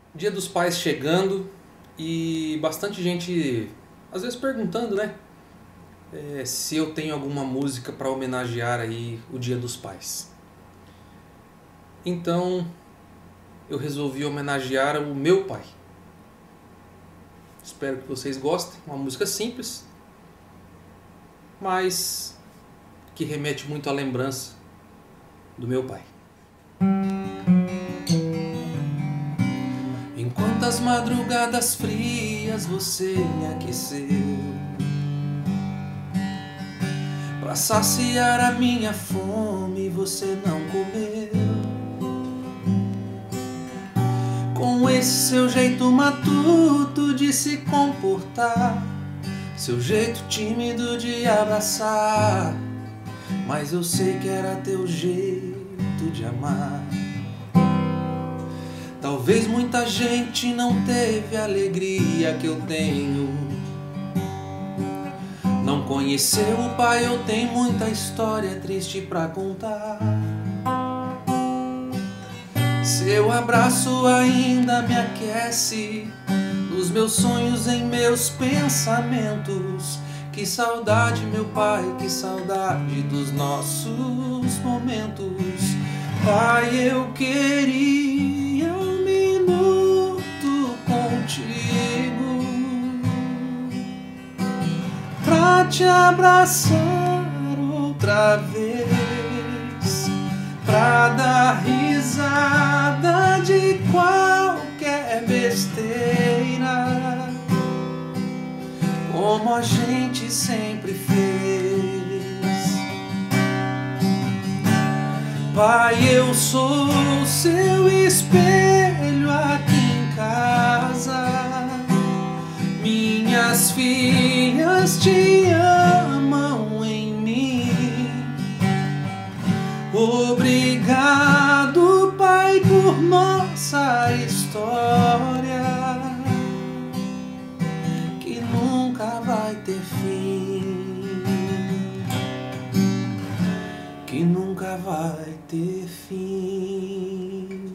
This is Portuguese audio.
Dia dos Pais chegando e bastante gente às vezes perguntando, né, se eu tenho alguma música para homenagear aí o Dia dos Pais. Então eu resolvi homenagear o meu pai. Espero que vocês gostem. Uma música simples, mas que remete muito à lembrança do meu pai. Enquanto as madrugadas frias você me aqueceu, pra saciar a minha fome você não comeu. Com esse seu jeito matuto de se comportar, seu jeito tímido de abraçar, mas eu sei que era teu jeito de amar. Talvez muita gente não teve a alegria que eu tenho. Não conheceu o pai, eu tenho muita história triste pra contar. Seu abraço ainda me aquece nos meus sonhos, em meus pensamentos. Que saudade, meu pai, que saudade dos nossos momentos. Pai, eu queria um minuto contigo pra te abraçar outra vez, pra dar risada de qualquer besteira, como a gente sempre fez. Pai, eu sou seu espelho aqui em casa. Minhas filhas te amam em mim. Obrigado, Pai, por nossa história, que nunca vai ter fim, que nunca vai ter fim.